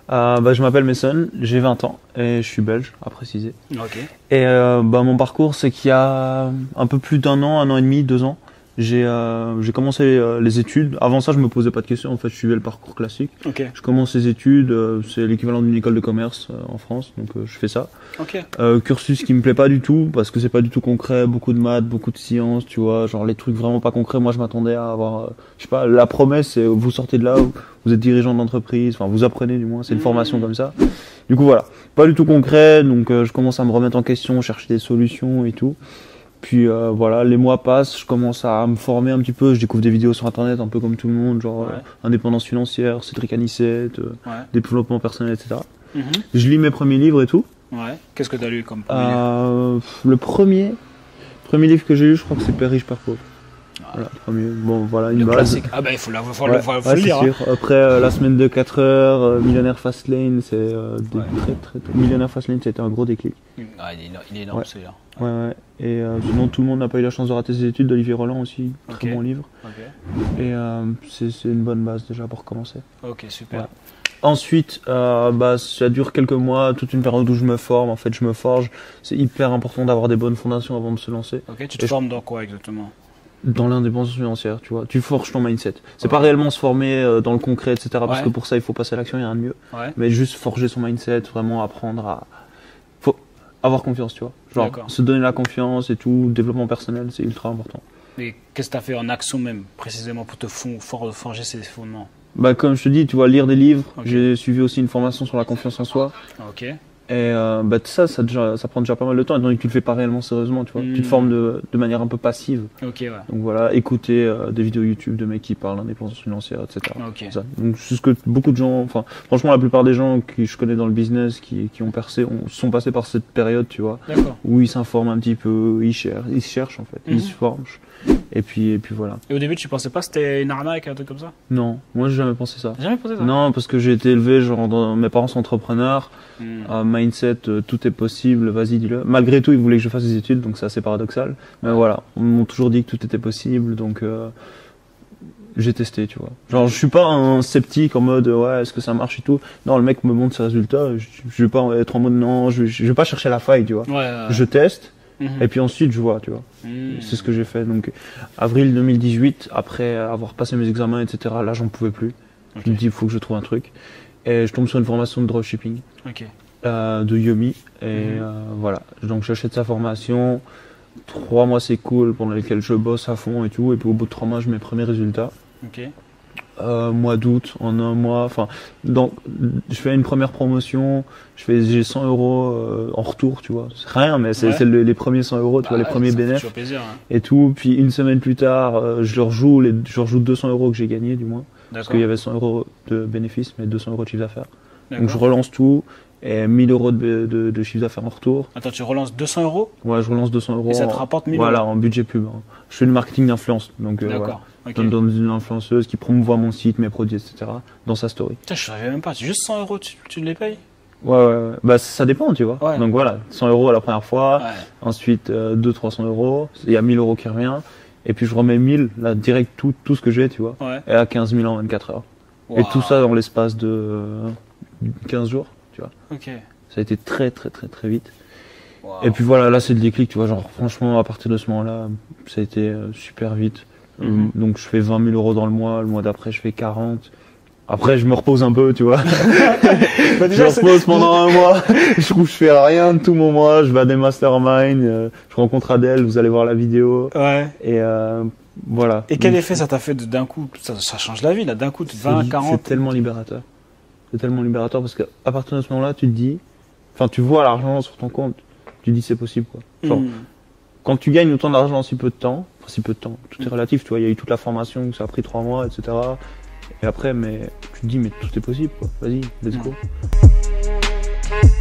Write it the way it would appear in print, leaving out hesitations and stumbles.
Je m'appelle Mason, j'ai 20 ans et je suis belge, à préciser. Ok. Et mon parcours, c'est qu'il y a un peu plus d'un an et demi, 2 ans, j'ai commencé les études. Avant ça, je me posais pas de questions. En fait, je suivais le parcours classique. Ok. Je commence les études, c'est l'équivalent d'une école de commerce en France, donc je fais ça. Ok. Cursus qui me plaît pas du tout parce que c'est pas du tout concret, beaucoup de maths, beaucoup de sciences, tu vois, genre les trucs vraiment pas concrets. Moi, je m'attendais à avoir, je sais pas, la promesse, c'est vous sortez de là, vous êtes dirigeant d'entreprise, enfin vous apprenez du moins, c'est une formation comme ça. Du coup voilà, pas du tout concret, donc je commence à me remettre en question, chercher des solutions et tout. Puis voilà, les mois passent, je commence à me former un petit peu, je découvre des vidéos sur internet un peu comme tout le monde, genre indépendance financière, Cédric Anissette, développement personnel, etc. Je lis mes premiers livres et tout. Ouais. Qu'est-ce que tu as lu comme premier livre? Le premier livre que j'ai lu, je crois que c'est Père riche, Père pauvre. Voilà, premier. Bon, voilà, une le base. classique. Ah bah il faut le lire. Sûr. Après, La semaine de 4 heures, Millionnaire Fastlane, c'est très. Millionnaire Fastlane, c'était un gros déclic. Ah, il est énorme celui-là. Ouais. Et sinon, Tout le monde n'a pas eu la chance de rater ses études, d'Olivier Roland aussi, très bon livre. Et c'est une bonne base déjà pour commencer. Ok, super. Ouais. Ensuite, ça dure quelques mois, toute une période où je me forme. En fait, je me forge. C'est hyper important d'avoir des bonnes fondations avant de se lancer. Ok, tu te formes dans quoi exactement? Dans l'indépendance financière, tu vois. Tu forges ton mindset. C'est pas réellement se former dans le concret, etc. Parce que pour ça, il faut passer à l'action, il y a rien de mieux. Mais juste forger son mindset, vraiment apprendre à... Faut avoir confiance, tu vois. Genre, se donner la confiance et tout, développement personnel, c'est ultra important. Mais qu'est-ce que tu as fait en action même, précisément pour te forger ces fondements? Comme je te dis, tu vois, lire des livres. J'ai suivi aussi une formation sur la confiance en soi. Ok. Et ça prend déjà pas mal de temps, étant donné que tu le fais pas réellement sérieusement, tu vois. Tu te formes de manière un peu passive. Ok, ouais. Donc voilà, écouter des vidéos YouTube de mecs qui parlent d'indépendance financière, etc. Ok. Ça. Donc c'est ce que beaucoup de gens, enfin franchement la plupart des gens que je connais dans le business qui ont percé, sont passés par cette période, tu vois, où ils s'informent un petit peu, ils cherchent en fait, ils se forment. Et puis voilà. Et au début, tu pensais pas que c'était une arnaque, un truc comme ça? Non, moi j'ai jamais pensé ça. Jamais pensé ça? Non, parce que j'ai été élevé, mes parents sont entrepreneurs, mindset, tout est possible, vas-y dis-le. Malgré tout, ils voulaient que je fasse des études, donc c'est assez paradoxal. Mais voilà, on m'a toujours dit que tout était possible, donc j'ai testé, tu vois. Genre, je suis pas un sceptique en mode, est-ce que ça marche et tout. Non, le mec me montre ses résultats, je vais pas être en mode, non, je vais pas chercher la faille, tu vois. Je teste. Et puis ensuite je vois, tu vois. C'est ce que j'ai fait. Donc avril 2018, après avoir passé mes examens, etc. Là j'en pouvais plus. Je me dis il faut que je trouve un truc. Et je tombe sur une formation de dropshipping de Yomi. Et voilà. Donc j'achète sa formation. 3 mois c'est cool, pendant lesquels je bosse à fond et tout. Et puis au bout de 3 mois j'ai mes premiers résultats. Mois d'août, en un mois, enfin, donc je fais une première promotion, j'ai 100 € en retour, tu vois, c'est rien, mais c'est les premiers 100 €, tu vois, les premiers bénéfices et tout. Puis une semaine plus tard, je rejoue 200 € que j'ai gagné du moins, parce qu'il y avait 100 € de bénéfices, mais 200 € de chiffre d'affaires. Donc je relance tout. Et 1000 € de chiffre d'affaires en retour. Attends, tu relances 200 €? Ouais, je relance 200 €. Et ça te rapporte 1000 €? Voilà, en budget pub. Je fais du marketing d'influence. Donc, voilà. Dans une influenceuse qui promouvoit mon site, mes produits, etc. dans sa story. Putain, je savais même pas. C'est juste 100 €, tu les payes? Ouais. Ça dépend, tu vois. Donc voilà, 100 € la première fois. Ensuite, 200-300 €. Il y a 1000 € qui revient. Et puis je remets 1000, là, direct tout ce que j'ai, tu vois. Et à 15 000 en 24 heures. Et tout ça dans l'espace de 15 jours. Ça a été très vite. Et puis voilà, là c'est le déclic, tu vois, genre franchement à partir de ce moment-là, ça a été super vite. Donc je fais 20 000 € dans le mois d'après je fais 40. Après je me repose un peu, tu vois. Je me repose pendant un mois, je fais rien de tout mon mois, je vais à des masterminds, je rencontre Adèle, vous allez voir la vidéo. Et voilà. Et quel effet ça t'a fait d'un coup? Ça change la vie là, d'un coup, 20, 40. C'est tellement libérateur. C'est tellement libérateur parce qu'à partir de ce moment-là, tu te dis, enfin, tu vois l'argent sur ton compte, tu te dis c'est possible, quoi. Genre, quand tu gagnes autant d'argent en si peu de temps, tout est relatif, tu vois, il y a eu toute la formation, ça a pris 3 mois, etc. Et après, mais tu te dis, mais tout est possible, quoi. Vas-y, let's go.